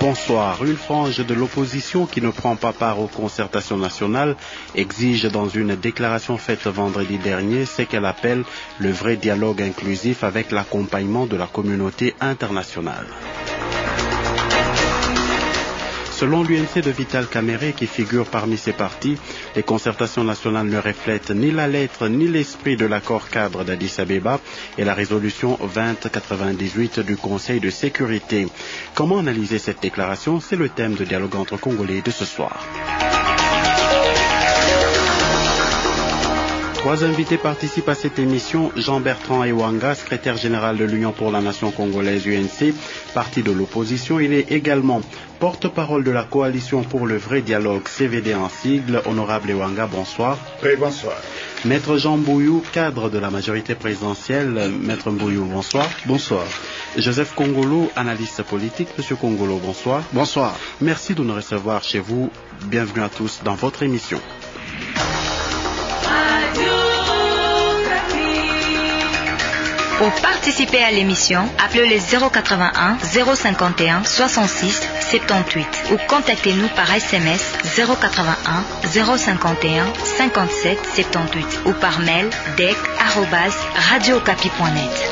Bonsoir. Une frange de l'opposition qui ne prend pas part aux concertations nationales exige dans une déclaration faite vendredi dernier ce qu'elle appelle le vrai dialogue inclusif avec l'accompagnement de la communauté internationale. Selon l'UNC de Vital Kamerhe, qui figure parmi ces partis, les concertations nationales ne reflètent ni la lettre ni l'esprit de l'accord cadre d'Addis Abeba et la résolution 2098 du Conseil de sécurité. Comment analyser cette déclaration? C'est le thème de Dialogue entre Congolais de ce soir. Trois invités participent à cette émission. Jean-Bertrand Ewanga, secrétaire général de l'Union pour la Nation congolaise UNC, parti de l'opposition. Il est également porte-parole de la coalition pour le vrai dialogue, CVD en sigle. Honorable Ewanga, bonsoir. Oui, bonsoir. Maître Jean Mbouyou, cadre de la majorité présidentielle. Maître Mbouyou, bonsoir. Bonsoir. Joseph Kongolo, analyste politique. Monsieur Kongolo, bonsoir. Bonsoir. Merci de nous recevoir chez vous. Bienvenue à tous dans votre émission. Pour participer à l'émission, appelez les 081 051 66 78 ou contactez-nous par SMS 081 051 57 78 ou par mail dec@radiocapi.net.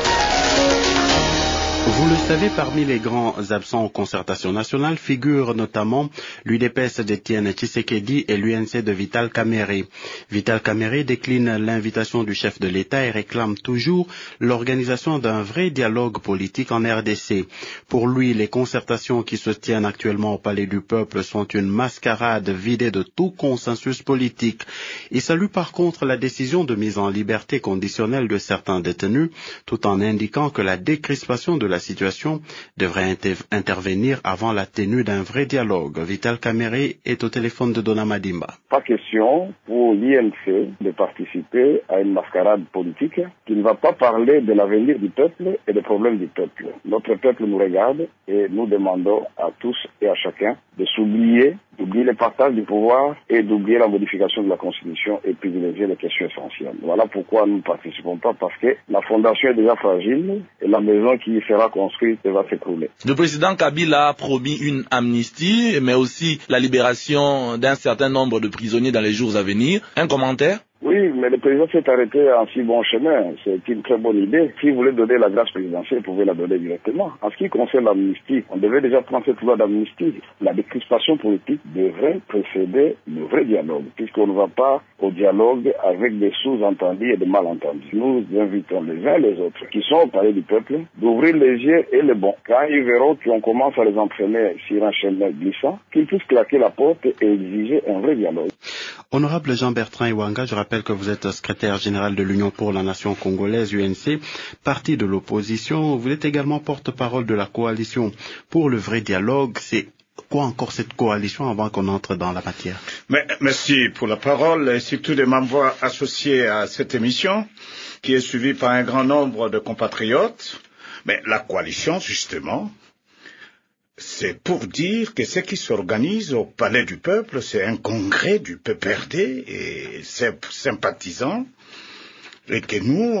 Vous le savez, parmi les grands absents aux concertations nationales figurent notamment l'UDPS d'Étienne Tshisekedi et l'UNC de Vital Kamerhe. Vital Kamerhe décline l'invitation du chef de l'État et réclame toujours l'organisation d'un vrai dialogue politique en RDC. Pour lui, les concertations qui se tiennent actuellement au Palais du Peuple sont une mascarade vidée de tout consensus politique. Il salue par contre la décision de mise en liberté conditionnelle de certains détenus, tout en indiquant que la décrispation de la situation devrait intervenir avant la tenue d'un vrai dialogue. Vital Kamerhe est au téléphone de Dona Madimba. Pas question pour l'INC de participer à une mascarade politique qui ne va pas parler de l'avenir du peuple et des problèmes du peuple. Notre peuple nous regarde et nous demandons à tous et à chacun de s'oublier, d'oublier le partage du pouvoir et d'oublier la modification de la Constitution et privilégier les questions essentielles. Voilà pourquoi nous ne participons pas, parce que la fondation est déjà fragile et la maison qui sera construite va s'écrouler. Le président Kabila a promis une amnistie, mais aussi la libération d'un certain nombre de prisonniers dans les jours à venir. Un commentaire? Oui, mais le président s'est arrêté en si bon chemin. C'est une très bonne idée. S'il voulait donner la grâce présidentielle, il pouvait la donner directement. En ce qui concerne l'amnistie, on devait déjà prendre cette loi d'amnistie. La décrispation politique devrait précéder le vrai dialogue, puisqu'on ne va pas au dialogue avec des sous-entendus et des malentendus. Nous invitons les uns et les autres qui sont au palais du peuple d'ouvrir les yeux et les bons. Quand ils verront qu'on commence à les entraîner sur un chemin glissant, qu'ils puissent claquer la porte et exiger un vrai dialogue. Honorable Jean-Bertrand Ewanga, je rappelle que vous êtes secrétaire général de l'Union pour la Nation congolaise, UNC, parti de l'opposition. Vous êtes également porte-parole de la coalition pour le vrai dialogue. C'est quoi encore cette coalition avant qu'on entre dans la matière? Merci pour la parole et surtout de m'avoir associé à cette émission qui est suivie par un grand nombre de compatriotes. Mais la coalition, justement, c'est pour dire que ce qui s'organise au Palais du Peuple, c'est un congrès du PPRD et ses sympathisants, et que nous,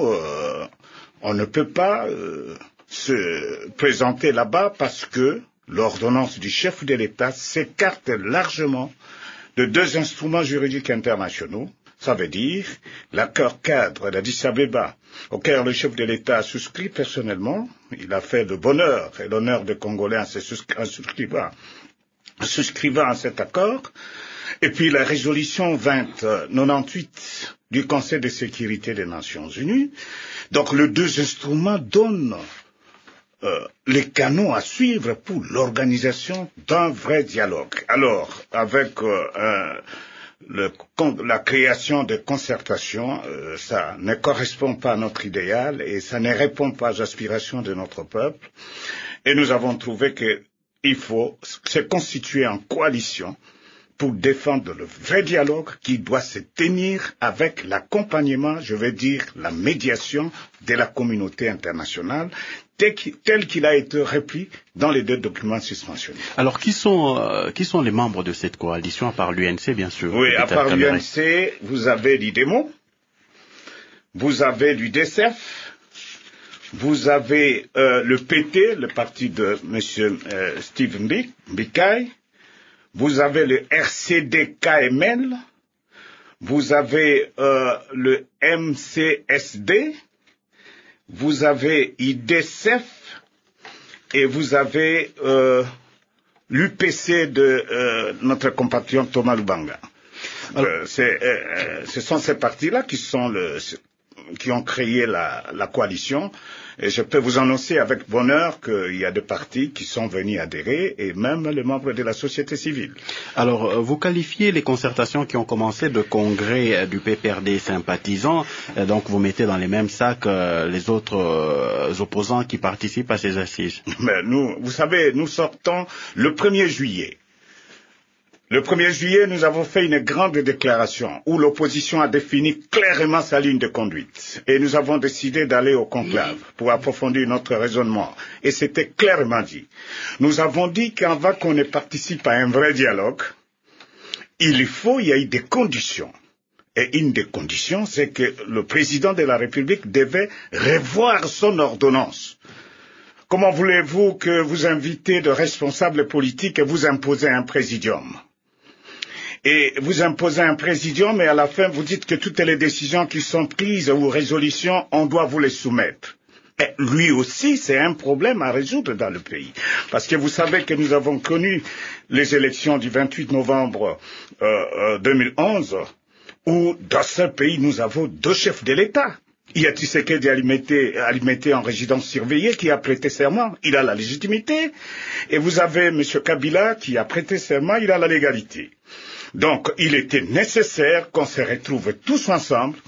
on ne peut pas se présenter là-bas parce que l'ordonnance du chef de l'État s'écarte largement de deux instruments juridiques internationaux. Ça veut dire l'accord cadre d'Addis Abeba, auquel le chef de l'État a souscrit personnellement. Il a fait le bonheur et l'honneur des Congolais en souscrivant à cet accord. Et puis la résolution 2098 du Conseil de sécurité des Nations Unies. Donc les deux instruments donnent les canaux à suivre pour l'organisation d'un vrai dialogue. Alors, avec la création de concertations, ça ne correspond pas à notre idéal et ça ne répond pas aux aspirations de notre peuple. Et nous avons trouvé qu'il faut se constituer en coalition pour défendre le vrai dialogue qui doit se tenir avec l'accompagnement, je veux dire la médiation de la communauté internationale, tel qu'il a été repris dans les deux documents susmentionnés. Alors, qui sont les membres de cette coalition, à part l'UNC, bien sûr? Oui, à part l'UNC, vous avez l'IDEMO, vous avez l'UDCF, vous avez le PT, le parti de M. Steve Mbikai, vous avez le RCD-KML, vous avez le MCSD, vous avez IDSF et vous avez l'UPC de notre compatriote Thomas Lubanga. Ce sont ces partis-là qui ont créé la coalition. Et je peux vous annoncer avec bonheur qu'il y a des partis qui sont venus adhérer et même les membres de la société civile. Alors, vous qualifiez les concertations qui ont commencé de congrès du PPRD sympathisants, donc vous mettez dans les mêmes sacs les autres opposants qui participent à ces assises. Mais vous savez, nous sortons le 1er juillet. Le 1er juillet, nous avons fait une grande déclaration où l'opposition a défini clairement sa ligne de conduite. Et nous avons décidé d'aller au conclave pour approfondir notre raisonnement. Et c'était clairement dit. Nous avons dit qu'avant qu'on ne participe à un vrai dialogue, il y a eu des conditions. Et une des conditions, c'est que le président de la République devait revoir son ordonnance. Comment voulez-vous que vous invitez de responsables politiques et vous imposez un présidium ? Et vous imposez un présidium et à la fin vous dites que toutes les décisions qui sont prises ou résolutions, on doit vous les soumettre. Et lui aussi, c'est un problème à résoudre dans le pays. Parce que vous savez que nous avons connu les élections du 28 novembre 2011, où dans ce pays nous avons 2 chefs de l'État. Il y a Tshisekedi alimenté en résidence surveillée qui a prêté serment, il a la légitimité. Et vous avez M. Kabila qui a prêté serment, il a la légalité. Donc, il était nécessaire qu'on se retrouve tous ensemble,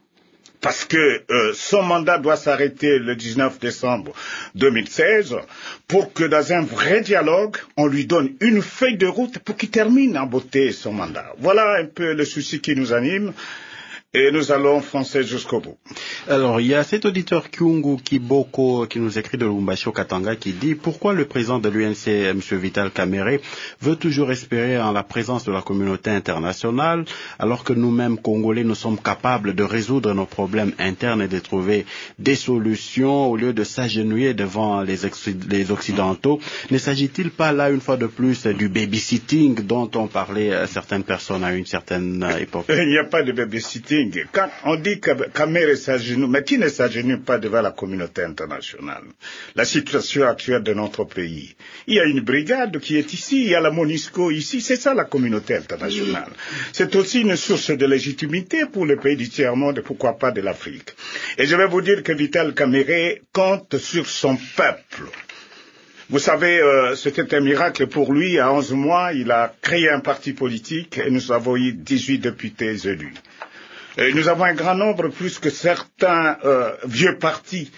parce que son mandat doit s'arrêter le 19 décembre 2016, pour que dans un vrai dialogue, on lui donne une feuille de route pour qu'il termine en beauté son mandat. Voilà un peu le souci qui nous anime. Et nous allons foncer jusqu'au bout. Alors, il y a cet auditeur Kyungu Kiboko qui nous écrit de Lubumbashi au Katanga qui dit « Pourquoi le président de l'UNC, M. Vital Kamerhe, veut toujours espérer en la présence de la communauté internationale alors que nous-mêmes, Congolais, nous sommes capables de résoudre nos problèmes internes et de trouver des solutions au lieu de s'agenouiller devant les Occidentaux? Ne s'agit-il pas là, une fois de plus, du babysitting dont ont parlé certaines personnes à une certaine époque ?» Il n'y a pas de babysitting. Quand on dit que Kamerhe s'agenouille, mais qui ne s'agenouille pas devant la communauté internationale? La situation actuelle de notre pays. Il y a une brigade qui est ici, il y a la MONUSCO ici, c'est ça la communauté internationale. C'est aussi une source de légitimité pour les pays du tiers-monde et pourquoi pas de l'Afrique. Et je vais vous dire que Vital Kamerhe compte sur son peuple. Vous savez, c'était un miracle pour lui. À 11 mois, il a créé un parti politique et nous avons eu 18 députés élus. Et nous avons un grand nombre, plus que certains vieux partis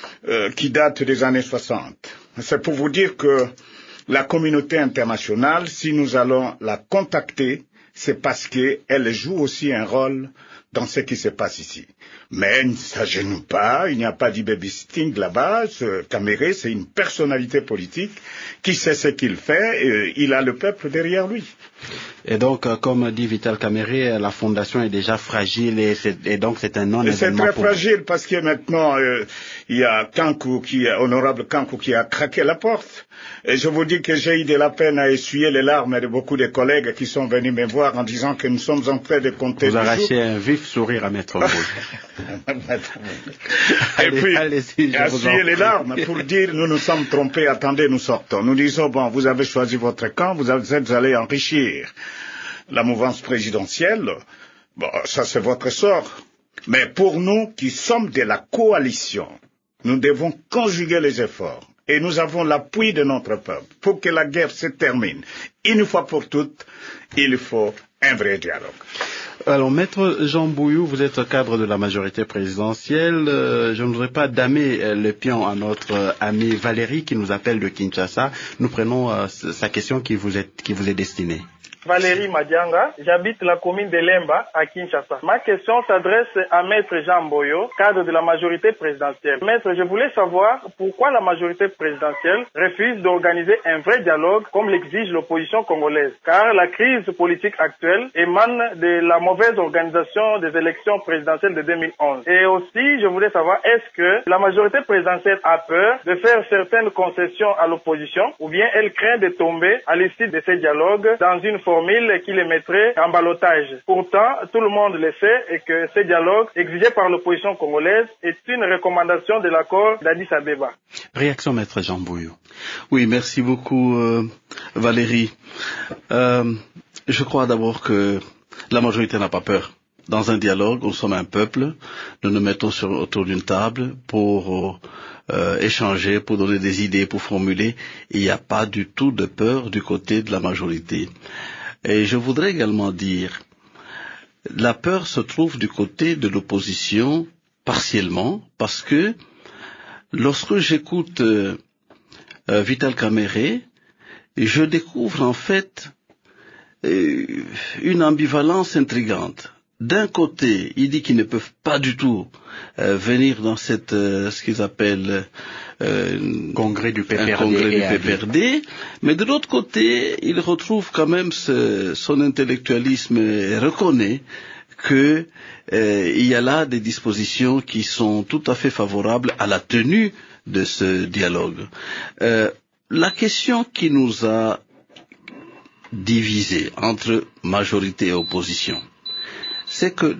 qui datent des années 60. C'est pour vous dire que la communauté internationale, si nous allons la contacter, c'est parce qu'elle joue aussi un rôle dans ce qui se passe ici. Mais elle ne s'agenouille pas, il n'y a pas de babysitting là-bas. Kamerhe, c'est une personnalité politique qui sait ce qu'il fait et il a le peuple derrière lui. Et donc, comme dit Vital Kamerhe, la fondation est déjà fragile et donc c'est un non-événement. C'est très fragile parce que maintenant, il y a honorable Kankou qui a craqué la porte. Et je vous dis que j'ai eu de la peine à essuyer les larmes de beaucoup de collègues qui sont venus me voir en disant que nous sommes en train de compter. Vous arrachez un vif sourire à Maître Mbouy. Et puis, essuyer les larmes pour dire nous nous sommes trompés, attendez, nous sortons. Nous disons, bon, vous avez choisi votre camp, vous êtes allés enrichir la mouvance présidentielle. Bon, ça c'est votre sort. Mais pour nous qui sommes de la coalition, nous devons conjuguer les efforts. Et nous avons l'appui de notre peuple. Pour que la guerre se termine, une fois pour toutes, il faut un vrai dialogue. Alors, Maître Jean Bouyou, vous êtes cadre de la majorité présidentielle. Je ne voudrais pas damer le pion à notre ami Valérie qui nous appelle de Kinshasa. Nous prenons sa question qui vous est destinée. Valérie Madianga, j'habite la commune de Lemba à Kinshasa. Ma question s'adresse à Maître Jean Boyo, cadre de la majorité présidentielle. Maître, je voulais savoir pourquoi la majorité présidentielle refuse d'organiser un vrai dialogue comme l'exige l'opposition congolaise. Car la crise politique actuelle émane de la mauvaise organisation des élections présidentielles de 2011. Et aussi, je voulais savoir, est-ce que la majorité présidentielle a peur de faire certaines concessions à l'opposition ou bien elle craint de tomber à l'issue de ces dialogues dans une formule qui les mettrait en ballottage. Pourtant, tout le monde le sait et que ces dialogues exigés par l'opposition congolaise est une recommandation de l'accord d'Addis Abeba. Réaction, Maître Jean Bouillon. Oui, merci beaucoup Valérie. Je crois d'abord que la majorité n'a pas peur. Dans un dialogue, nous sommes un peuple, nous nous mettons autour d'une table pour échanger, pour donner des idées, pour formuler. Il n'y a pas du tout de peur du côté de la majorité. Et je voudrais également dire, la peur se trouve du côté de l'opposition partiellement, parce que lorsque j'écoute Vital Kamerhe, je découvre en fait une ambivalence intrigante. D'un côté, il dit qu'ils ne peuvent pas du tout venir dans cette ce qu'ils appellent congrès du PPRD, mais de l'autre côté, il retrouve quand même son intellectualisme et reconnaît que il y a là des dispositions qui sont tout à fait favorables à la tenue de ce dialogue. La question qui nous a divisés entre majorité et opposition, c'est que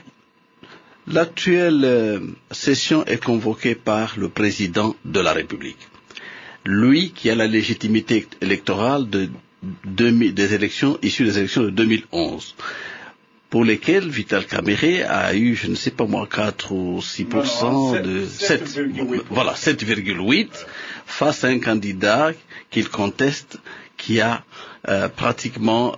l'actuelle session est convoquée par le président de la République. Lui qui a la légitimité électorale des élections issues des élections de 2011, pour lesquelles Vital Kamerhe a eu, je ne sais pas moi, 4 ou 6% de 7,8 face à un candidat qu'il conteste qui a pratiquement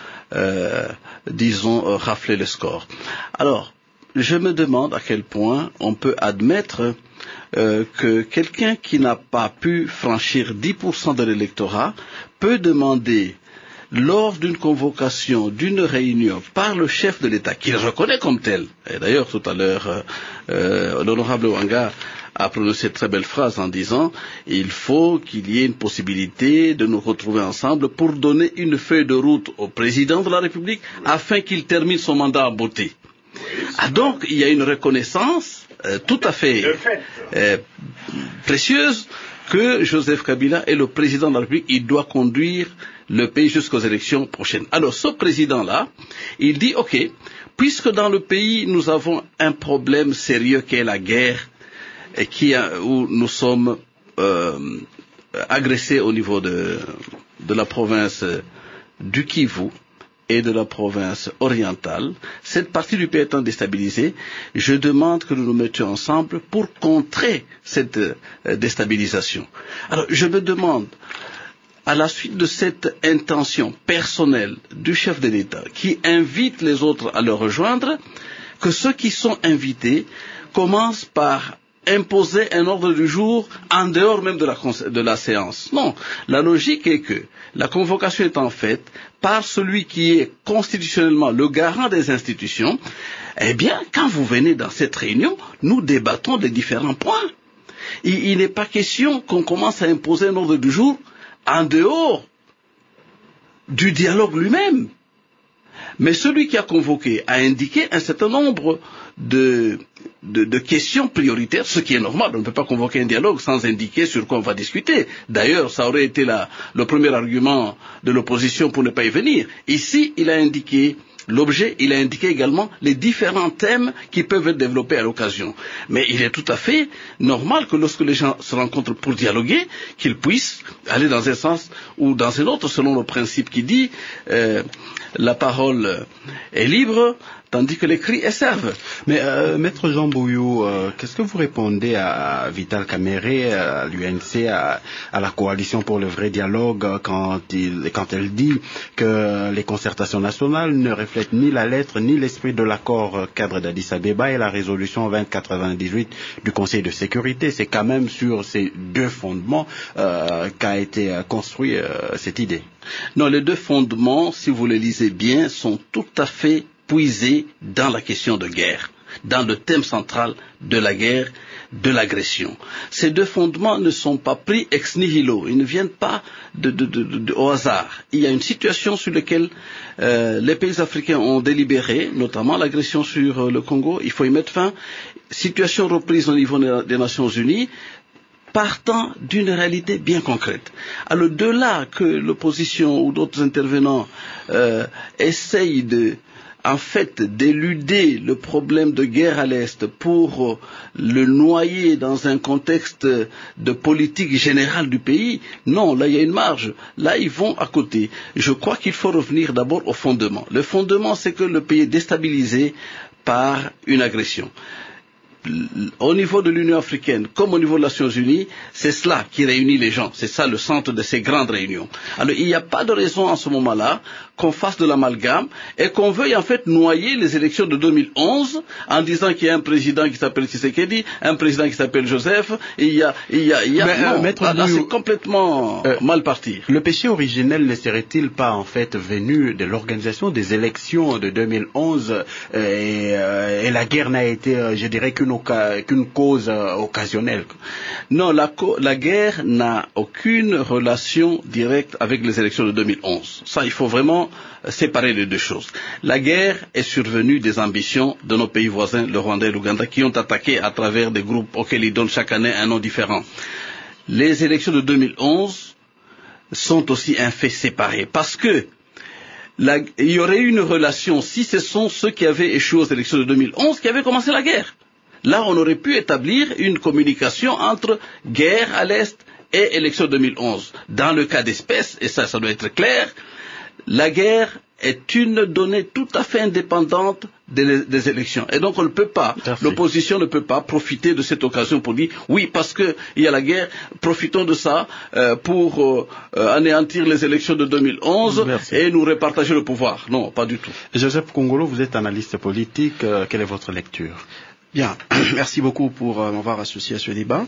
raflé le score. Alors, je me demande à quel point on peut admettre que quelqu'un qui n'a pas pu franchir 10% de l'électorat peut demander, lors d'une convocation, d'une réunion par le chef de l'État, qu'il reconnaît comme tel, et d'ailleurs tout à l'heure l'honorable Wanga a prononcé une très belle phrase en disant il faut qu'il y ait une possibilité de nous retrouver ensemble pour donner une feuille de route au président de la République afin qu'il termine son mandat en beauté. Donc il y a une reconnaissance tout à fait précieuse que Joseph Kabila est le président de la République, il doit conduire le pays jusqu'aux élections prochaines. Alors ce président-là, il dit ok, puisque dans le pays nous avons un problème sérieux qui est la guerre, et où nous sommes agressés au niveau de la province du Kivu et de la province orientale, cette partie du pays étant déstabilisée, je demande que nous nous mettions ensemble pour contrer cette déstabilisation. Alors je me demande, à la suite de cette intention personnelle du chef de l'État qui invite les autres à le rejoindre, que ceux qui sont invités commencent par imposer un ordre du jour en dehors même de la séance. Non, la logique est que la convocation étant faite par celui qui est constitutionnellement le garant des institutions, eh bien, quand vous venez dans cette réunion, nous débattons des différents points. Il n'est pas question qu'on commence à imposer un ordre du jour en dehors du dialogue lui-même. Mais celui qui a convoqué a indiqué un certain nombre de questions prioritaires, ce qui est normal. On ne peut pas convoquer un dialogue sans indiquer sur quoi on va discuter. D'ailleurs, ça aurait été le premier argument de l'opposition pour ne pas y venir. Ici, il a indiqué l'objet, il a indiqué également les différents thèmes qui peuvent être développés à l'occasion. Mais il est tout à fait normal que lorsque les gens se rencontrent pour dialoguer, qu'ils puissent aller dans un sens ou dans un autre, selon le principe qui dit la parole est libre, tandis que les cris servent. Mais Maître Jean Bouillou, qu'est-ce que vous répondez à Vital Kamerhe, à l'UNC, à la Coalition pour le vrai dialogue, quand elle dit que les concertations nationales ne reflètent ni la lettre ni l'esprit de l'accord cadre d'Addis Abeba et la résolution 2098 du Conseil de sécurité? C'est quand même sur ces deux fondements qu'a été construite cette idée. Non, les deux fondements, si vous les lisez bien, sont tout à fait puisés dans la question de guerre, dans le thème central de la guerre, de l'agression. Ces deux fondements ne sont pas pris ex nihilo, ils ne viennent pas au hasard. Il y a une situation sur laquelle les pays africains ont délibéré, notamment l'agression sur le Congo, il faut y mettre fin. Situation reprise au niveau des Nations Unies, partant d'une réalité bien concrète. Alors, de là que l'opposition ou d'autres intervenants essayent d'éluder le problème de guerre à l'Est pour le noyer dans un contexte de politique générale du pays, non, là il y a une marge. Là ils vont à côté. Je crois qu'il faut revenir d'abord au fondement. Le fondement, c'est que le pays est déstabilisé par une agression. Au niveau de l'Union africaine, comme au niveau des Nations Unies, c'est cela qui réunit les gens. C'est ça le centre de ces grandes réunions. Alors il n'y a pas de raison en ce moment-là qu'on fasse de l'amalgame et qu'on veuille en fait noyer les élections de 2011 en disant qu'il y a un président qui s'appelle Tshisekedi, un président qui s'appelle Joseph, et c'est complètement mal parti. Le péché originel ne serait-il pas en fait venu de l'organisation des élections de 2011 et la guerre n'a été, je dirais, qu'une cause occasionnelle? Non, la guerre n'a aucune relation directe avec les élections de 2011. Ça, il faut vraiment séparer les deux choses. La guerre est survenue des ambitions de nos pays voisins, le Rwanda et l'Ouganda, qui ont attaqué à travers des groupes auxquels ils donnent chaque année un nom différent. Les élections de 2011 sont aussi un fait séparé, parce que il y aurait eu une relation si ce sont ceux qui avaient échoué aux élections de 2011 qui avaient commencé la guerre. Là, on aurait pu établir une communication entre guerre à l'Est et élections 2011. Dans le cas d'espèce, et ça doit être clair, la guerre est une donnée tout à fait indépendante des élections. Et donc on ne peut pas, l'opposition ne peut pas profiter de cette occasion pour dire oui, parce qu'il y a la guerre, profitons de ça pour anéantir les élections de 2011 et nous repartager le pouvoir. Non, pas du tout. Joseph Kongolo, vous êtes analyste politique, quelle est votre lecture? Bien, merci beaucoup pour m'avoir associé à ce débat.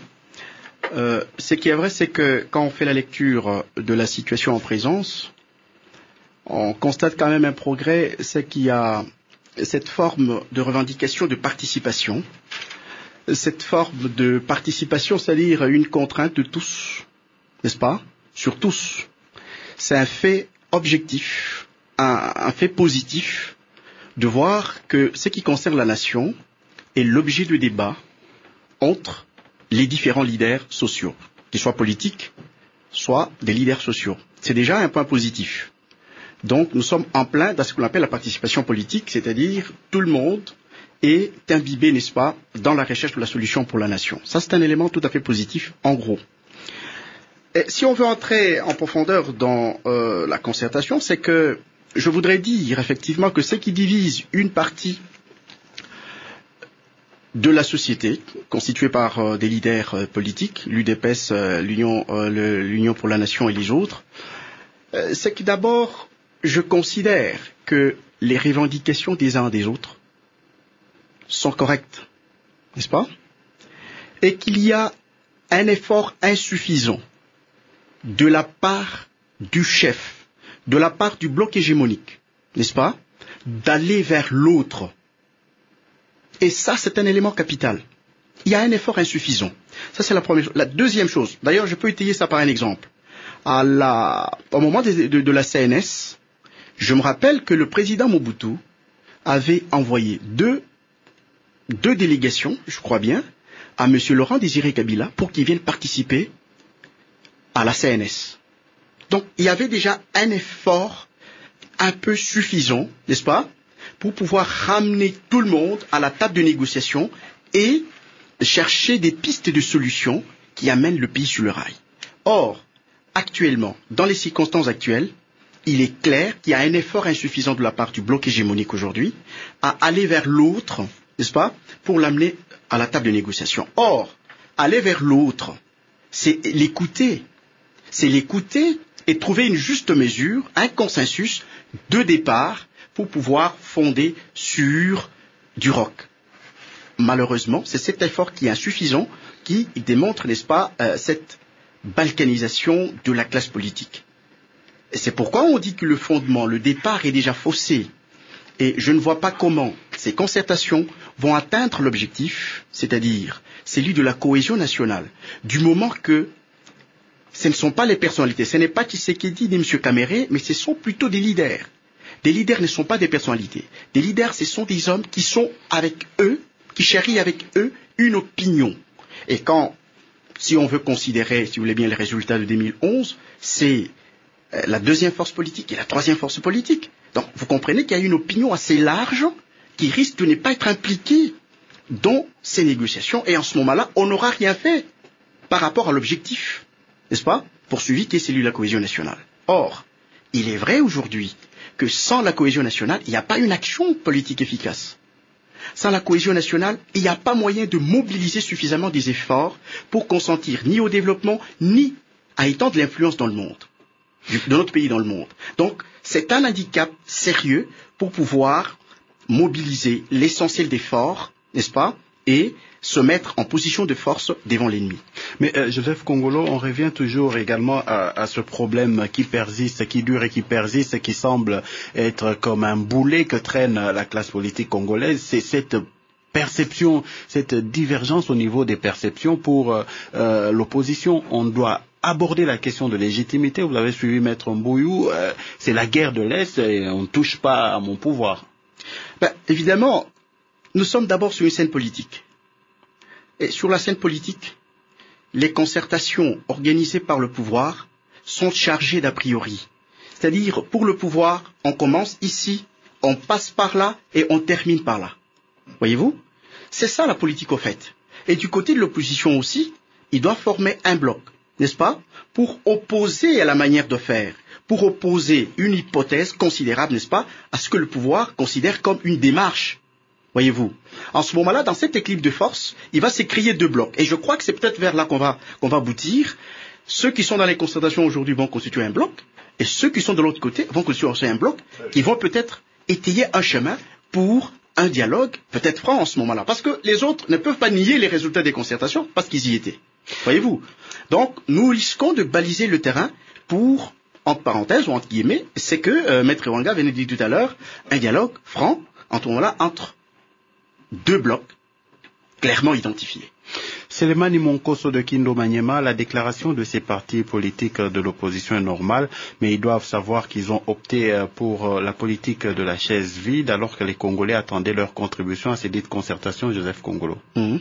Ce qui est vrai, c'est que quand on fait la lecture de la situation en présence, on constate quand même un progrès, c'est qu'il y a cette forme de revendication de participation. Cette forme de participation, c'est-à-dire une contrainte de tous, n'est-ce pas? Sur tous. C'est un fait objectif, un fait positif de voir que ce qui concerne la nation est l'objet de débat entre les différents leaders sociaux, qu'ils soient politiques, soit des leaders sociaux. C'est déjà un point positif. Donc nous sommes en plein dans ce qu'on appelle la participation politique, c'est-à-dire tout le monde est imbibé, n'est-ce pas, dans la recherche de la solution pour la nation. Ça, c'est un élément tout à fait positif, en gros. Et si on veut entrer en profondeur dans la concertation, c'est que je voudrais dire effectivement que ce qui divise une partie de la société, constituée par des leaders politiques, l'UDPS, l'Union pour la Nation et les autres, c'est que d'abord, je considère que les revendications des uns et des autres sont correctes, n'est-ce pas? Et qu'il y a un effort insuffisant de la part du chef, de la part du bloc hégémonique, n'est-ce pas, d'aller vers l'autre. Et ça, c'est un élément capital. Il y a un effort insuffisant. Ça, c'est la première chose. La deuxième chose, d'ailleurs, je peux étayer ça par un exemple. Au moment de la CNS, je me rappelle que le président Mobutu avait envoyé deux délégations, je crois bien, à M. Laurent Désiré Kabila pour qu'il vienne participer à la CNS. Donc, il y avait déjà un effort un peu suffisant, n'est-ce pas, pour pouvoir ramener tout le monde à la table de négociation et chercher des pistes de solutions qui amènent le pays sur le rail. Or, actuellement, dans les circonstances actuelles, il est clair qu'il y a un effort insuffisant de la part du bloc hégémonique aujourd'hui à aller vers l'autre, n'est-ce pas, pour l'amener à la table de négociation. Or, aller vers l'autre, c'est l'écouter. C'est l'écouter et trouver une juste mesure, un consensus de départ pour pouvoir fonder sur du roc. Malheureusement, c'est cet effort qui est insuffisant qui démontre, n'est-ce pas, cette balkanisation de la classe politique. Et c'est pourquoi on dit que le fondement, le départ est déjà faussé. Et je ne vois pas comment ces concertations vont atteindre l'objectif, c'est-à-dire celui de la cohésion nationale, du moment que ce ne sont pas les personnalités, ce n'est pas Tshisekedi ni M. Kamere, mais ce sont plutôt des leaders. Des leaders ne sont pas des personnalités. Des leaders, ce sont des hommes qui sont avec eux, qui charrient avec eux une opinion. Et quand, si on veut considérer, si vous voulez bien, les résultats de 2011, c'est la deuxième force politique et la troisième force politique. Donc, vous comprenez qu'il y a une opinion assez large qui risque de ne pas être impliquée dans ces négociations. Et en ce moment-là, on n'aura rien fait par rapport à l'objectif, n'est-ce pas, poursuivi qui est celui de la cohésion nationale. Or, il est vrai aujourd'hui que sans la cohésion nationale, il n'y a pas une action politique efficace. Sans la cohésion nationale, il n'y a pas moyen de mobiliser suffisamment des efforts pour consentir ni au développement, ni à étendre l'influence dans le monde, de notre pays dans le monde. Donc, c'est un handicap sérieux pour pouvoir mobiliser l'essentiel d'efforts, n'est-ce pas, et se mettre en position de force devant l'ennemi. Mais Joseph Kongolo, on revient toujours également à ce problème qui persiste, qui dure et qui persiste, qui semble être comme un boulet que traîne la classe politique congolaise. C'est cette perception, cette divergence au niveau des perceptions pour l'opposition. On doit aborder la question de légitimité. Vous avez suivi Maître Mbouyou, c'est la guerre de l'Est et on ne touche pas à mon pouvoir. Évidemment, nous sommes d'abord sur une scène politique. Et sur la scène politique, les concertations organisées par le pouvoir sont chargées d'a priori. C'est-à-dire, pour le pouvoir, on commence ici, on passe par là et on termine par là. Voyez-vous? C'est ça la politique au fait. Et du côté de l'opposition aussi, il doit former un bloc, n'est-ce pas? Pour opposer à la manière de faire, pour opposer une hypothèse considérable, n'est-ce pas, à ce que le pouvoir considère comme une démarche. Voyez-vous, en ce moment-là, dans cet équilibre de force, il va se créer deux blocs. Et je crois que c'est peut-être vers là qu'on va aboutir. Ceux qui sont dans les concertations aujourd'hui vont constituer un bloc, et ceux qui sont de l'autre côté vont constituer aussi un bloc, qui vont peut-être étayer un chemin pour un dialogue, peut-être franc en ce moment-là. Parce que les autres ne peuvent pas nier les résultats des concertations, parce qu'ils y étaient. Voyez-vous. Donc, nous risquons de baliser le terrain pour, entre parenthèses, ou entre guillemets, c'est que Maître Wanga venait de dire tout à l'heure, un dialogue franc, en ce moment-là, entre deux blocs clairement identifiés. Selemani Monkoso de Kindo Maniema, la déclaration de ces partis politiques de l'opposition est normale, mais ils doivent savoir qu'ils ont opté pour la politique de la chaise vide alors que les Congolais attendaient leur contribution à ces dites concertations, Joseph Kongolo.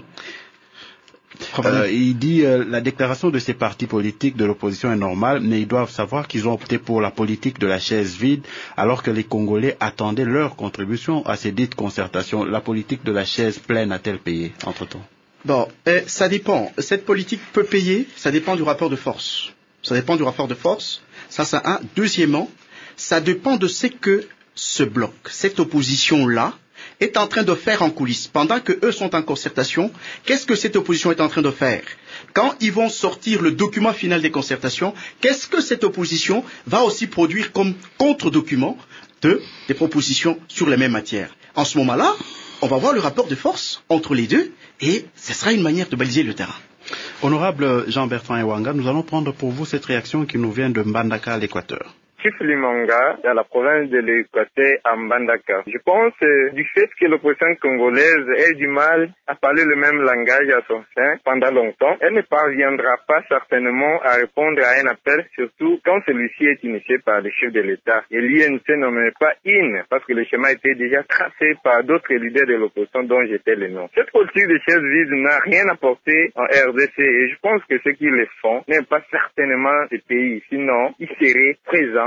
Il dit la déclaration de ces partis politiques de l'opposition est normale, mais ils doivent savoir qu'ils ont opté pour la politique de la chaise vide, alors que les Congolais attendaient leur contribution à ces dites concertations. La politique de la chaise pleine a-t-elle payé entre-temps? Bon, ça dépend. Cette politique peut payer, ça dépend du rapport de force. Ça dépend du rapport de force, ça c'est un. Deuxièmement, ça dépend de ce que ce bloc, cette opposition-là, est en train de faire en coulisses. Pendant que eux sont en concertation, qu'est-ce que cette opposition est en train de faire? Quand ils vont sortir le document final des concertations, qu'est-ce que cette opposition va aussi produire comme contre-document des propositions sur les mêmes matières? En ce moment-là, on va voir le rapport de force entre les deux et ce sera une manière de baliser le terrain. Honorable Jean-Bertrand Ewanga, nous allons prendre pour vous cette réaction qui nous vient de Mbandaka à l'Équateur. Limanga, dans la province de l'Équateur, à Mbandaka. Je pense du fait que l'opposition congolaise ait du mal à parler le même langage à son sein pendant longtemps, elle ne parviendra pas certainement à répondre à un appel, surtout quand celui-ci est initié par le chef de l'État. Et l'INC n'en met pas une, parce que le schéma était déjà tracé par d'autres leaders de l'opposition dont j'étais le nom. Cette politique de chaise vide n'a rien apporté en RDC et je pense que ceux qui le font n'aiment pas certainement ce pays, sinon ils seraient présents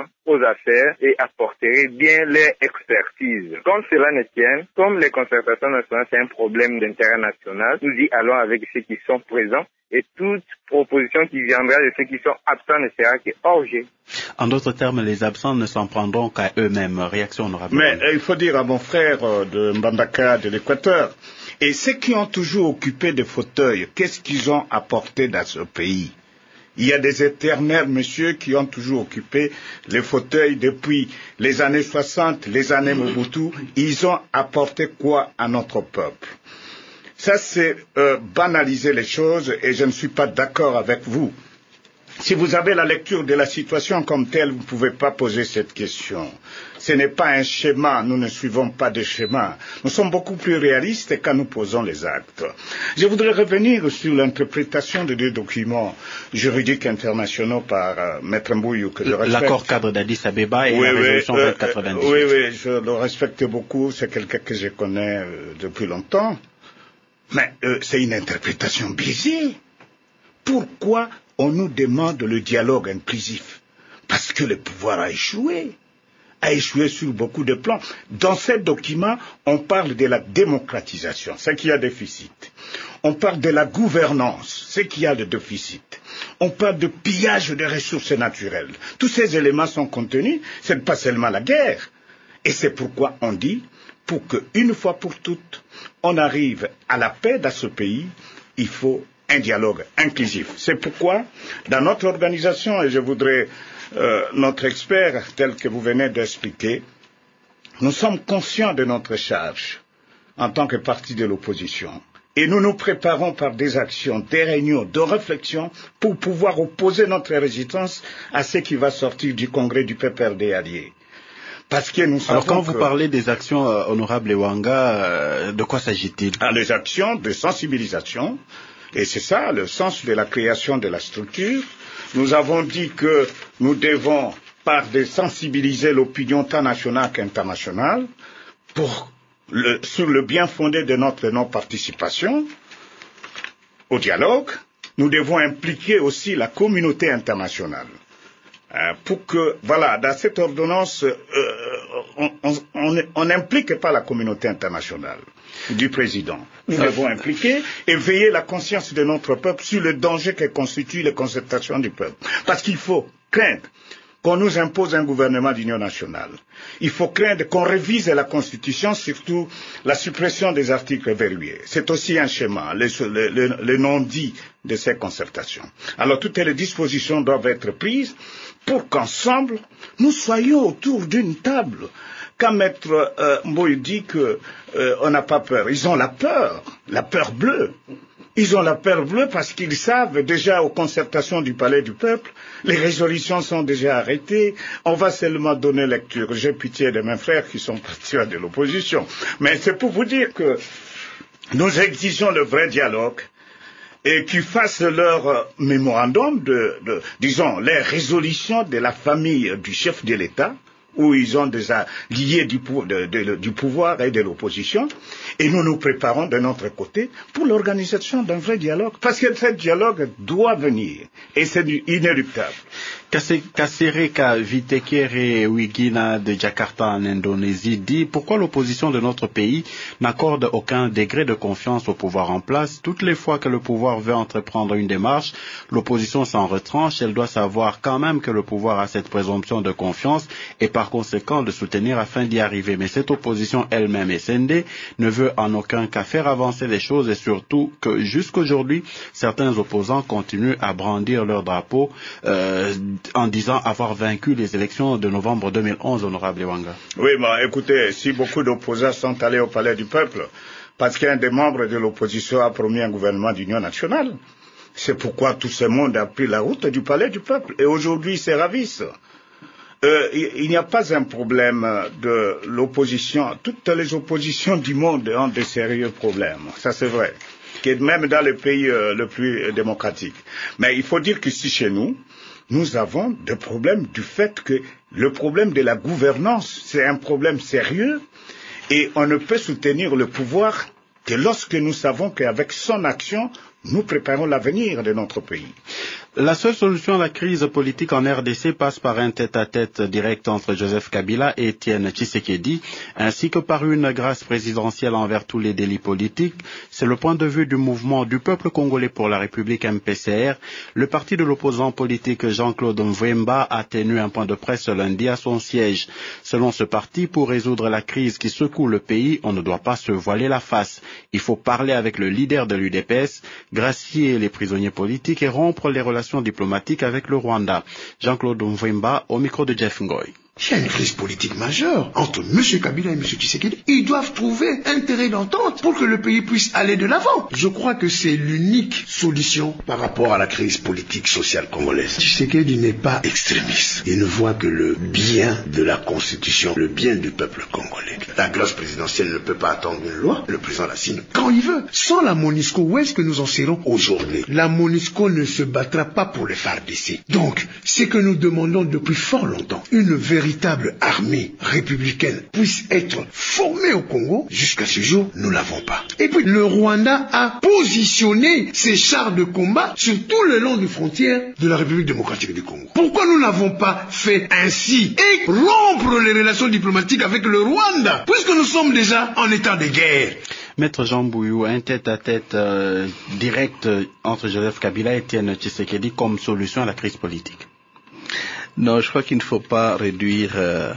compétents aux affaires et apporteraient bien leur expertise. Comme cela ne tient, comme les concertations nationales, c'est un problème d'intérêt national, nous y allons avec ceux qui sont présents et toute proposition qui viendra de ceux qui sont absents ne sera que hors jeu. En d'autres termes, les absents ne s'en prendront qu'à eux-mêmes. Réaction honorable. Mais il faut dire à mon frère de Mbandaka de l'Équateur, et ceux qui ont toujours occupé des fauteuils, qu'est-ce qu'ils ont apporté dans ce pays? Il y a des éternels messieurs qui ont toujours occupé les fauteuils depuis les années 60, les années Mobutu. Ils ont apporté quoi à notre peuple? Ça, c'est banaliser les choses et je ne suis pas d'accord avec vous. Si vous avez la lecture de la situation comme telle, vous ne pouvez pas poser cette question. Ce n'est pas un schéma, nous ne suivons pas de schéma. Nous sommes beaucoup plus réalistes quand nous posons les actes. Je voudrais revenir sur l'interprétation de deux documents juridiques internationaux par Maître Mbouyou, que je respecte. L'accord cadre d'Addis Abeba et la résolution 2098. Oui, je le respecte beaucoup, c'est quelqu'un que je connais depuis longtemps. Mais c'est une interprétation biaisée. Pourquoi on nous demande le dialogue inclusif? Parce que le pouvoir a échoué sur beaucoup de plans. Dans ces documents, on parle de la démocratisation, ce qui a déficit. On parle de la gouvernance, ce qui a de déficit. On parle de pillage des ressources naturelles. Tous ces éléments sont contenus, ce n'est pas seulement la guerre. Et c'est pourquoi on dit, pour qu'une fois pour toutes, on arrive à la paix dans ce pays, il faut un dialogue inclusif. C'est pourquoi, dans notre organisation, et je voudrais notre expert, tel que vous venez d'expliquer, nous sommes conscients de notre charge en tant que parti de l'opposition. Et nous nous préparons par des actions, des réunions, de réflexion pour pouvoir opposer notre résistance à ce qui va sortir du congrès du PPRD allié. Parce que nous savons. Alors quand vous parlez des actions, honorable Ewanga, de quoi s'agit-il? Les actions de sensibilisation. Et c'est ça le sens de la création de la structure. Nous avons dit que nous devons, sensibiliser l'opinion tant nationale qu'internationale sur le bien fondé de notre non-participation au dialogue. Nous devons impliquer aussi la communauté internationale. Pour que, dans cette ordonnance, on n'implique pas la communauté internationale du président. Nous devons impliquer et veiller la conscience de notre peuple sur le danger que constituent les concertations du peuple. Parce qu'il faut craindre qu'on nous impose un gouvernement d'union nationale. Il faut craindre qu'on révise la Constitution, surtout la suppression des articles verrouillés. C'est aussi un schéma, le non-dit de ces concertations. Alors toutes les dispositions doivent être prises pour qu'ensemble, nous soyons autour d'une table. Quand Maître Mbouyou dit qu'on n'a pas peur, ils ont la peur bleue. Ils ont la peur bleue parce qu'ils savent déjà aux concertations du Palais du Peuple, les résolutions sont déjà arrêtées, on va seulement donner lecture. J'ai pitié de mes frères qui sont partis de l'opposition. Mais c'est pour vous dire que nous exigeons le vrai dialogue et qu'ils fassent leur mémorandum disons, les résolutions de la famille du chef de l'État, où ils ont déjà lié du pouvoir et de l'opposition, et nous nous préparons de notre côté pour l'organisation d'un vrai dialogue, parce que ce dialogue doit venir, et c'est inéluctable. Kasereka Vitekere Wigina de Jakarta en Indonésie dit pourquoi l'opposition de notre pays n'accorde aucun degré de confiance au pouvoir en place. Toutes les fois que le pouvoir veut entreprendre une démarche, l'opposition s'en retranche. Elle doit savoir quand même que le pouvoir a cette présomption de confiance et par conséquent de soutenir afin d'y arriver. Mais cette opposition elle-même, SND, ne veut en aucun cas faire avancer les choses et surtout que jusqu'aujourd'hui, certains opposants continuent à brandir leur drapeau en disant avoir vaincu les élections de novembre 2011, honorable Ewanga. Oui, mais écoutez, si beaucoup d'opposants sont allés au Palais du Peuple, parce qu'un des membres de l'opposition a promis un gouvernement d'union nationale, c'est pourquoi tout ce monde a pris la route du Palais du Peuple, et aujourd'hui ils se ravissent. Il n'y a pas un problème de l'opposition. Toutes les oppositions du monde ont de sérieux problèmes, ça c'est vrai, même dans les pays le plus démocratiques. Mais il faut dire qu'ici chez nous, nous avons des problèmes du fait que le problème de la gouvernance, c'est un problème sérieux et on ne peut soutenir le pouvoir que lorsque nous savons qu'avec son action, nous préparons l'avenir de notre pays. La seule solution à la crise politique en RDC passe par un tête-à-tête direct entre Joseph Kabila et Étienne Tshisekedi, ainsi que par une grâce présidentielle envers tous les délits politiques. C'est le point de vue du mouvement du peuple congolais pour la République MPCR. Le parti de l'opposant politique Jean-Claude Mvemba a tenu un point de presse lundi à son siège. Selon ce parti, pour résoudre la crise qui secoue le pays, on ne doit pas se voiler la face. Il faut parler avec le leader de l'UDPS, gracier les prisonniers politiques et rompre les relations diplomatiques avec le Rwanda. Jean-Claude Mvemba au micro de Jeff Ngoy. Il y a une crise politique majeure entre M. Kabila et M. Tshisekedi. Ils doivent trouver un terrain d'entente pour que le pays puisse aller de l'avant. Je crois que c'est l'unique solution par rapport à la crise politique sociale congolaise. Tshisekedi n'est pas extrémiste. Il ne voit que le bien de la Constitution, le bien du peuple congolais. La grâce présidentielle ne peut pas attendre une loi. Le président la signe quand il veut. Sans la MONUSCO, où est-ce que nous en serons aujourd'hui? La MONUSCO ne se battra pas pour les FARDC. Donc, c'est que nous demandons depuis fort longtemps une véritable armée républicaine puisse être formée au Congo. Jusqu'à ce jour, nous ne l'avons pas. Et puis, le Rwanda a positionné ses chars de combat sur tout le long des frontières de la République démocratique du Congo. Pourquoi nous n'avons pas fait ainsi et rompre les relations diplomatiques avec le Rwanda, puisque nous sommes déjà en état de guerre? Maître Jean Bouyou, un tête-à-tête direct entre Joseph Kabila et Étienne Tshisekedi comme solution à la crise politique? Non, je crois qu'il ne faut pas réduire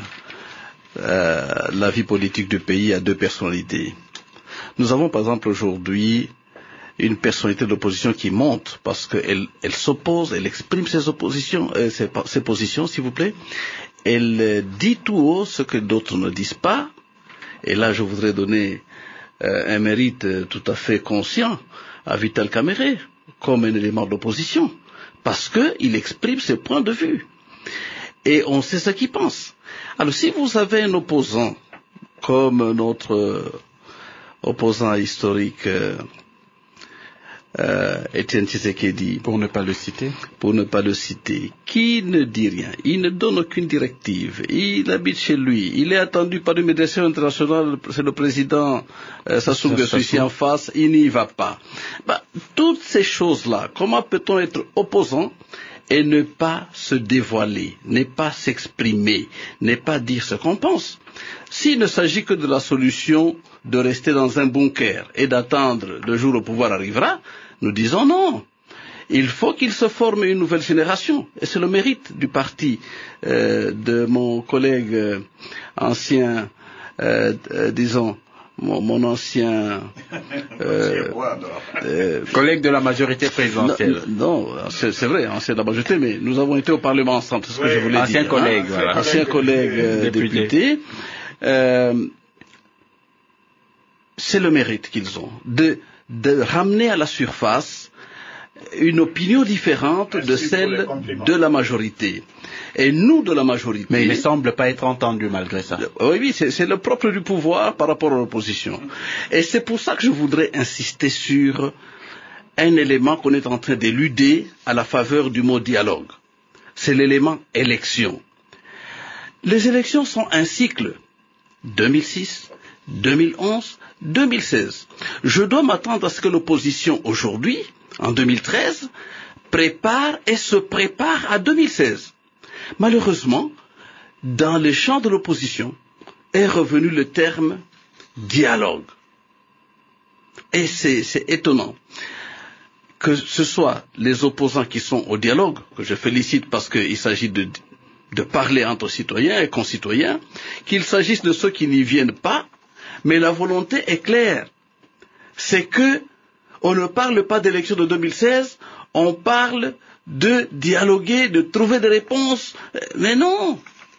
la vie politique du pays à deux personnalités. Nous avons par exemple aujourd'hui une personnalité d'opposition qui monte parce qu'elle s'oppose, elle exprime ses oppositions, ses positions, s'il vous plaît. Elle dit tout haut ce que d'autres ne disent pas. Et là, je voudrais donner un mérite tout à fait conscient à Vital Kamerhe comme un élément d'opposition parce qu'il exprime ses points de vue. Et on sait ce qu'il pense. Alors si vous avez un opposant, comme notre opposant historique Étienne Tshisekedi, pour ne pas le citer, qui ne dit rien, il ne donne aucune directive, il habite chez lui, il est attendu par une médiation internationale, c'est le président Sassou Nguesso ici en face, il n'y va pas. Toutes ces choses-là, comment peut-on être opposant et ne pas se dévoiler, ne pas s'exprimer, ne pas dire ce qu'on pense? S'il ne s'agit que de la solution de rester dans un bunker et d'attendre le jour où le pouvoir arrivera, nous disons non. Il faut qu'il se forme une nouvelle génération. Et c'est le mérite du parti de mon collègue ancien, disons, mon ancien collègue de la majorité présidentielle. Non, c'est vrai, ancien de la majorité, mais nous avons été au Parlement ensemble, c'est ce que je voulais dire. Collègue, voilà. Ancien collègue député. C'est le mérite qu'ils ont de ramener à la surface une opinion différente de celle de la majorité. Et nous, de la majorité... Mais il ne semble pas être entendu malgré ça. Oui, c'est le propre du pouvoir par rapport à l'opposition. Et c'est pour ça que je voudrais insister sur un élément qu'on est en train d'éluder à la faveur du mot dialogue. C'est l'élément élection. Les élections sont un cycle. 2006, 2011, 2016. Je dois m'attendre à ce que l'opposition aujourd'hui, en 2013, prépare et se prépare à 2016. Malheureusement, dans les champs de l'opposition est revenu le terme dialogue. Et c'est étonnant que ce soit les opposants qui sont au dialogue, que je félicite parce qu'il s'agit de parler entre citoyens et concitoyens, qu'il s'agisse de ceux qui n'y viennent pas, mais la volonté est claire. C'est que on ne parle pas d'élection de 2016, on parle de dialoguer, de trouver des réponses. Mais non.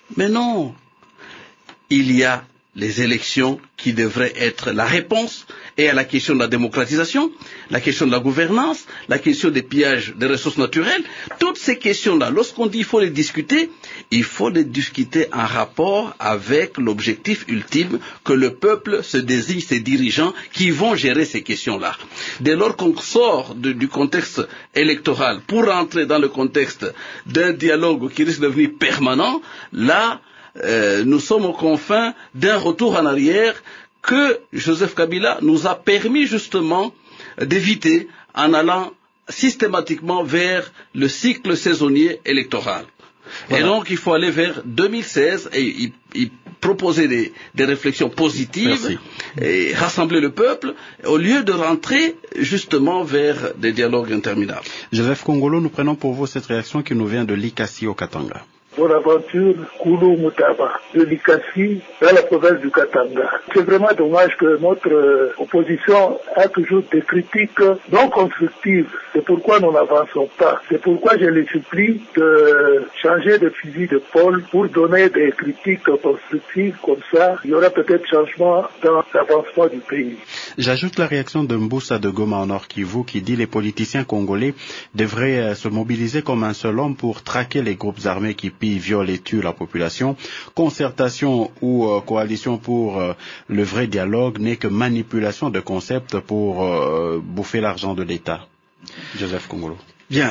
Il y a les élections qui devraient être la réponse et à la question de la démocratisation, la question de la gouvernance, la question des pillages des ressources naturelles. Toutes ces questions-là, lorsqu'on dit qu'il faut les discuter, il faut les discuter en rapport avec l'objectif ultime que le peuple se désigne ses dirigeants qui vont gérer ces questions-là. Dès lors qu'on sort du contexte électoral pour entrer dans le contexte d'un dialogue qui risque de devenir permanent, là, nous sommes aux confins d'un retour en arrière que Joseph Kabila nous a permis justement d'éviter en allant systématiquement vers le cycle saisonnier électoral. Voilà. Et donc, il faut aller vers 2016 et proposer des réflexions positives et rassembler le peuple au lieu de rentrer justement vers des dialogues interminables. Joseph Kongolo, nous prenons pour vous cette réaction qui nous vient de Likasi au Katanga. Bonaventure Koulou Moutaba de Likasi dans la province du Katanga. C'est vraiment dommage que notre opposition a toujours des critiques non constructives. C'est pourquoi nous n'avançons pas. C'est pourquoi je les supplie de changer de fusil d'épaule pour donner des critiques constructives. Comme ça, il y aura peut-être changement dans l'avancement du pays. J'ajoute la réaction de Mboussa de Goma en Nord Kivu qui dit les politiciens congolais devraient se mobiliser comme un seul homme pour traquer les groupes armés qui violent et tuent la population. Concertation ou coalition pour le vrai dialogue n'est que manipulation de concepts pour bouffer l'argent de l'État. Joseph Kongolo. Bien.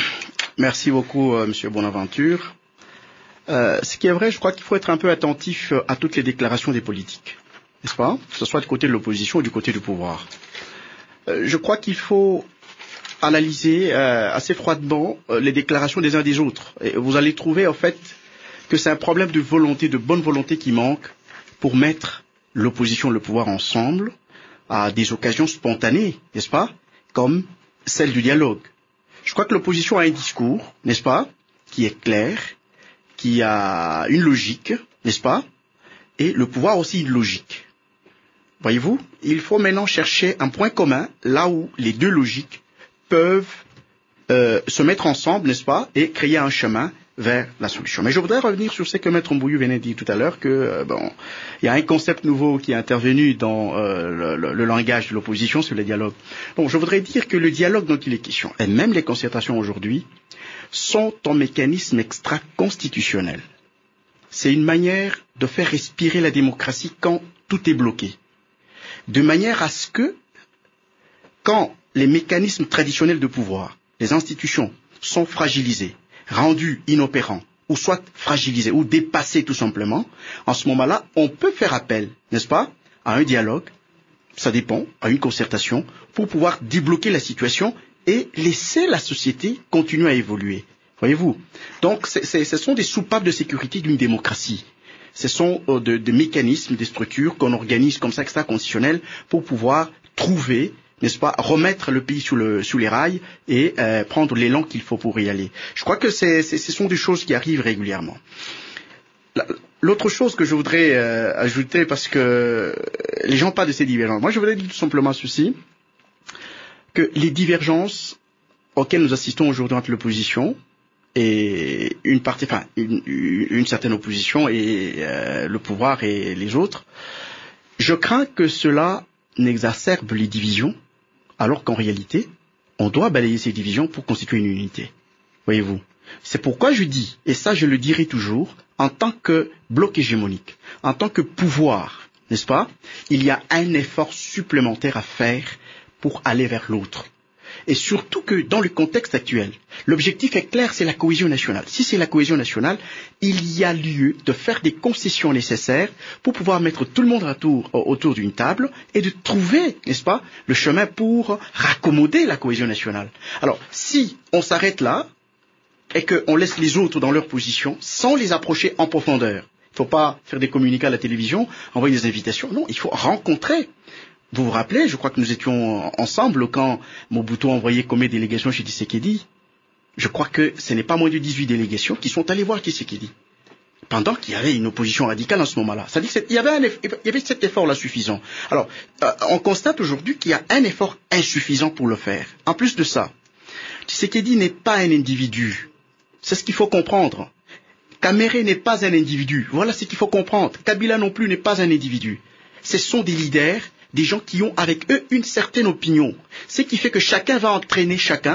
Merci beaucoup, Monsieur Bonaventure. Ce qui est vrai, je crois qu'il faut être un peu attentif à toutes les déclarations des politiques. N'est-ce pas? Que ce soit du côté de l'opposition ou du côté du pouvoir. Je crois qu'il faut analyser assez froidement les déclarations des uns des autres. Et vous allez trouver en fait que c'est un problème de volonté, de bonne volonté qui manque pour mettre l'opposition et le pouvoir ensemble à des occasions spontanées, n'est-ce pas? Comme celle du dialogue. Je crois que l'opposition a un discours, n'est-ce pas? Qui est clair, qui a une logique, n'est-ce pas? Et le pouvoir aussi une logique. Voyez-vous, il faut maintenant chercher un point commun là où les deux logiques peuvent se mettre ensemble, n'est-ce pas, et créer un chemin vers la solution. Mais je voudrais revenir sur ce que Maître Mbouyou venait de dire tout à l'heure, que il y a un concept nouveau qui est intervenu dans le langage de l'opposition sur le dialogue. Donc je voudrais dire que le dialogue dont il est question, et même les concertations aujourd'hui, sont un mécanisme extra-constitutionnel. C'est une manière de faire respirer la démocratie quand tout est bloqué. De manière à ce que, quand les mécanismes traditionnels de pouvoir, les institutions, sont fragilisés, rendus inopérants, ou soit fragilisés, ou dépassés tout simplement, en ce moment-là, on peut faire appel, n'est-ce pas, à un dialogue, ça dépend, à une concertation, pour pouvoir débloquer la situation et laisser la société continuer à évoluer. Voyez-vous? Donc, ce sont des soupapes de sécurité d'une démocratie. Ce sont des mécanismes, des structures qu'on organise comme ça, extra-constitutionnels, pour pouvoir trouver, n'est-ce pas, remettre le pays sous les rails et prendre l'élan qu'il faut pour y aller. Je crois que ce sont des choses qui arrivent régulièrement. L'autre chose que je voudrais ajouter, parce que les gens parlent de ces divergences, moi je voudrais dire tout simplement ceci, que les divergences auxquelles nous assistons aujourd'hui entre l'opposition et une certaine opposition et le pouvoir et les autres, je crains que cela n'exacerbe les divisions, alors qu'en réalité, on doit balayer ces divisions pour constituer une unité. Voyez-vous? C'est pourquoi je dis, et ça je le dirai toujours, en tant que bloc hégémonique, en tant que pouvoir, n'est-ce pas? Il y a un effort supplémentaire à faire pour aller vers l'autre. Et surtout que dans le contexte actuel, l'objectif est clair, c'est la cohésion nationale. Si c'est la cohésion nationale, il y a lieu de faire des concessions nécessaires pour pouvoir mettre tout le monde autour d'une table et de trouver, n'est-ce pas, le chemin pour raccommoder la cohésion nationale. Alors, si on s'arrête là et qu'on laisse les autres dans leur position sans les approcher en profondeur, il ne faut pas faire des communiqués à la télévision, envoyer des invitations, non, il faut rencontrer. Vous vous rappelez, je crois que nous étions ensemble quand Mobutu a envoyé comme délégation chez Tshisekedi. Je crois que ce n'est pas moins de 18 délégations qui sont allées voir Tshisekedi. Pendant qu'il y avait une opposition radicale en ce moment-là. C'est-à-dire qu'il y avait cet effort-là suffisant. Alors, on constate aujourd'hui qu'il y a un effort insuffisant pour le faire. En plus de ça, Tshisekedi n'est pas un individu. C'est ce qu'il faut comprendre. Kamere n'est pas un individu. Voilà ce qu'il faut comprendre. Kabila non plus n'est pas un individu. Ce sont des leaders, des gens qui ont avec eux une certaine opinion. Ce qui fait que chacun va entraîner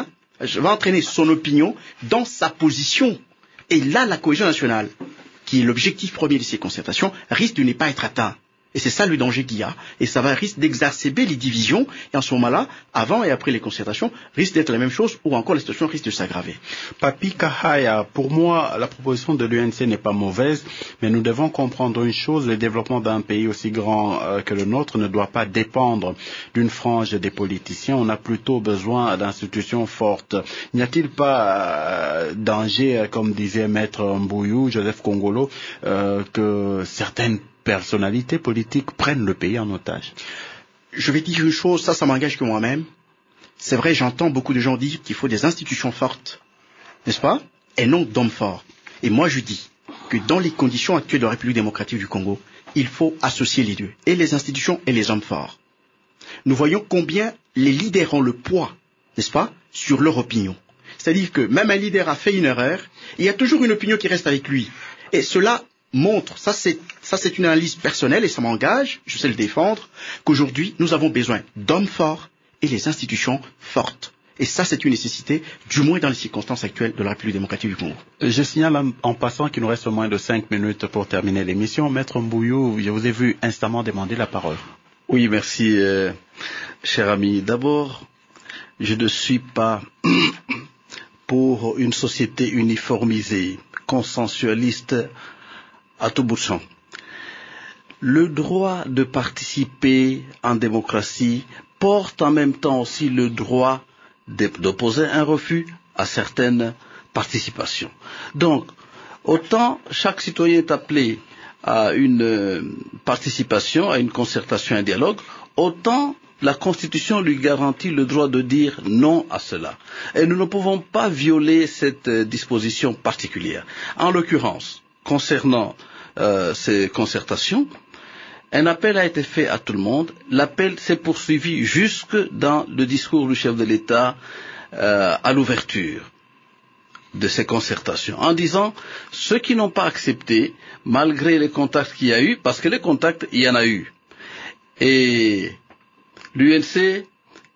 son opinion dans sa position. Et là, la cohésion nationale, qui est l'objectif premier de ces concertations, risque de ne pas être atteint. Et c'est ça le danger qu'il y a. Et ça va risque d'exacerber les divisions. Et en ce moment-là, avant et après les concertations, risque d'être la même chose ou encore la situation risque de s'aggraver. Papi Kahaya, pour moi, la proposition de l'UNC n'est pas mauvaise, mais nous devons comprendre une chose, le développement d'un pays aussi grand que le nôtre ne doit pas dépendre d'une frange des politiciens. On a plutôt besoin d'institutions fortes. N'y a-t-il pas danger, comme disait Maître Mbouyou, Joseph Kongolo, que certaines personnalités politiques prennent le pays en otage? Je vais dire une chose, ça m'engage que moi-même. C'est vrai, j'entends beaucoup de gens dire qu'il faut des institutions fortes, n'est-ce pas? Et non d'hommes forts. Et moi je dis que dans les conditions actuelles de la République démocratique du Congo, il faut associer les deux, et les institutions et les hommes forts. Nous voyons combien les leaders ont le poids, n'est-ce pas, sur leur opinion. C'est-à-dire que même un leader a fait une erreur, il y a toujours une opinion qui reste avec lui. Et cela montre, ça c'est une analyse personnelle et ça m'engage, je sais le défendre, qu'aujourd'hui nous avons besoin d'hommes forts et les institutions fortes. Et ça c'est une nécessité, du moins dans les circonstances actuelles de la République démocratique du Congo. Je signale en passant qu'il nous reste moins de 5 minutes pour terminer l'émission. Maître Mbouyou, je vous ai vu instamment demander la parole. Oui, merci, cher ami. D'abord, je ne suis pas pour une société uniformisée, consensualiste à tout bout de champ. Le droit de participer en démocratie porte en même temps aussi le droit d'opposer un refus à certaines participations. Donc, autant chaque citoyen est appelé à une participation, à une concertation, à un dialogue, autant la Constitution lui garantit le droit de dire non à cela. Et nous ne pouvons pas violer cette disposition particulière. En l'occurrence, concernant ces concertations, un appel a été fait à tout le monde. L'appel s'est poursuivi jusque dans le discours du chef de l'État à l'ouverture de ces concertations, en disant ceux qui n'ont pas accepté, malgré les contacts qu'il y a eu, parce que les contacts, il y en a eu. Et l'UNC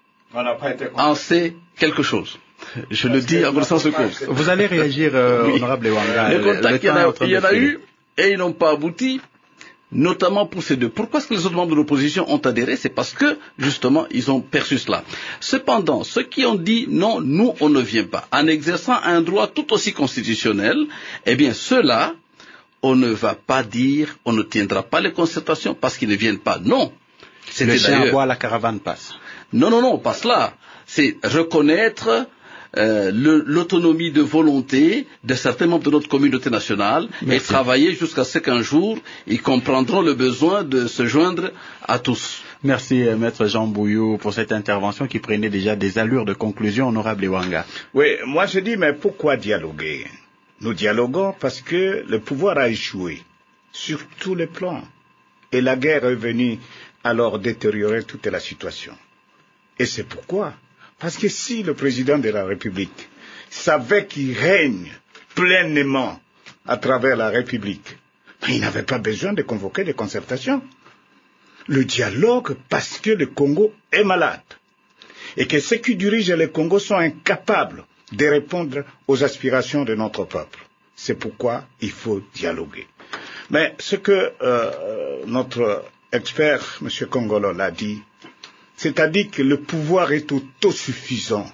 en sait quelque chose. Je le dis en connaissance de cause. Vous allez réagir, honorable Ewanga. Les contacts, il y en a eu, et ils n'ont pas abouti, notamment pour ces deux. Pourquoi est-ce que les autres membres de l'opposition ont adhéré? C'est parce que, justement, ils ont perçu cela. Cependant, ceux qui ont dit non, nous, on ne vient pas, en exerçant un droit tout aussi constitutionnel, eh bien, ceux-là, on ne va pas dire, on ne tiendra pas les concertations parce qu'ils ne viennent pas. Non. Le chien aboie, la caravane passe. Non, pas cela. C'est reconnaître l'autonomie de volonté de certains membres de notre communauté nationale. Merci. Et travailler jusqu'à ce qu'un jour, ils comprendront le besoin de se joindre à tous. Merci, Maître Jean Mbouyou, pour cette intervention qui prenait déjà des allures de conclusion, honorable Ewanga. Oui, moi je dis, mais pourquoi dialoguer? Nous dialoguons parce que le pouvoir a échoué sur tous les plans. Et la guerre est venue alors détériorer toute la situation. Et c'est pourquoi. Parce que si le président de la République savait qu'il règne pleinement à travers la République, il n'avait pas besoin de convoquer des concertations. Le dialogue parce que le Congo est malade. Et que ceux qui dirigent le Congo sont incapables de répondre aux aspirations de notre peuple. C'est pourquoi il faut dialoguer. Mais ce que notre expert, M. Kongolo, l'a dit, c'est-à-dire que le pouvoir est autosuffisant.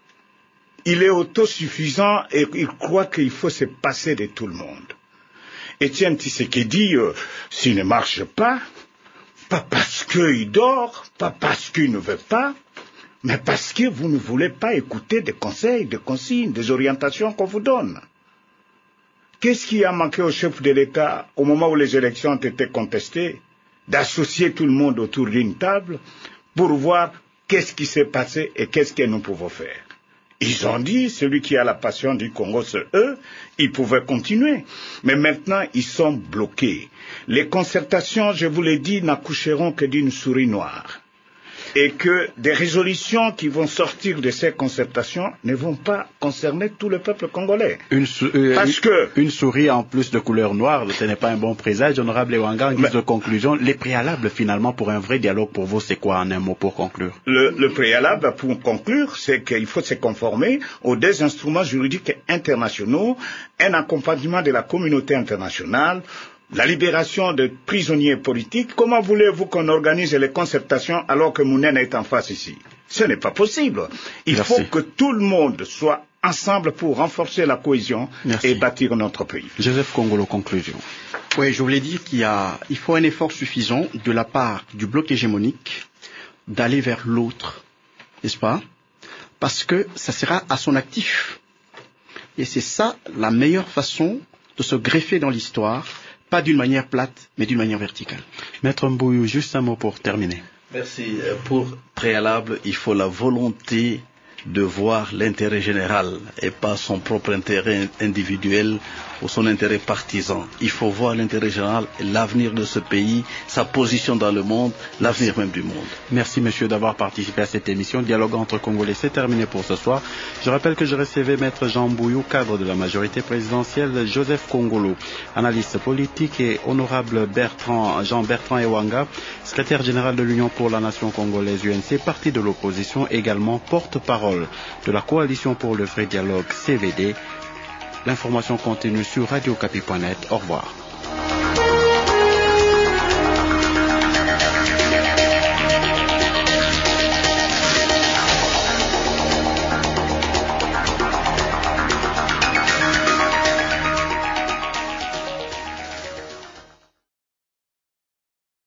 Il est autosuffisant et il croit qu'il faut se passer de tout le monde. Étienne Tshisekedi, s'il ne marche pas parce qu'il dort, pas parce qu'il ne veut pas, mais parce que vous ne voulez pas écouter des conseils, des consignes, des orientations qu'on vous donne. Qu'est-ce qui a manqué au chef de l'État au moment où les élections ont été contestées? D'associer tout le monde autour d'une table pour voir qu'est-ce qui s'est passé et qu'est-ce que nous pouvons faire. Ils ont dit, celui qui a la passion du Congo, c'est eux, ils pouvaient continuer. Mais maintenant, ils sont bloqués. Les concertations, je vous l'ai dit, n'accoucheront que d'une souris noire. Et que des résolutions qui vont sortir de ces concertations ne vont pas concerner tout le peuple congolais. Une souris en plus de couleur noire, ce n'est pas un bon présage. Honorable Ewanga, en guise de conclusion, les préalables finalement pour un vrai dialogue pour vous, c'est quoi en un mot pour conclure? Le préalable pour conclure, c'est qu'il faut se conformer aux deux instruments juridiques internationaux, un accompagnement de la communauté internationale la libération de prisonniers politiques. Comment voulez-vous qu'on organise les concertations alors que Mounene est en face ici? Ce n'est pas possible. Il faut que tout le monde soit ensemble pour renforcer la cohésion et bâtir notre pays. Joseph Kongolo, conclusion. Oui, je voulais dire qu'il faut un effort suffisant de la part du bloc hégémonique d'aller vers l'autre, n'est-ce pas? Parce que ça sera à son actif. Et c'est ça la meilleure façon de se greffer dans l'histoire, pas d'une manière plate, mais d'une manière verticale. Maître Mbouyou, juste un mot pour terminer. Merci. Pour préalable, il faut la volonté de voir l'intérêt général et pas son propre intérêt individuel ou son intérêt partisan. Il faut voir l'intérêt général, l'avenir de ce pays, sa position dans le monde, l'avenir même du monde. Merci monsieur d'avoir participé à cette émission. Dialogue entre Congolais, c'est terminé pour ce soir. Je rappelle que je recevais Maître Jean Mbouyou, cadre de la majorité présidentielle, Joseph Kongolo, analyste politique, et honorable Jean-Bertrand Ewanga, secrétaire général de l'Union pour la Nation congolaise UNC, parti de l'opposition, également porte-parole de la coalition pour le vrai dialogue CVD. L'information continue sur radiocapi.net. Au revoir.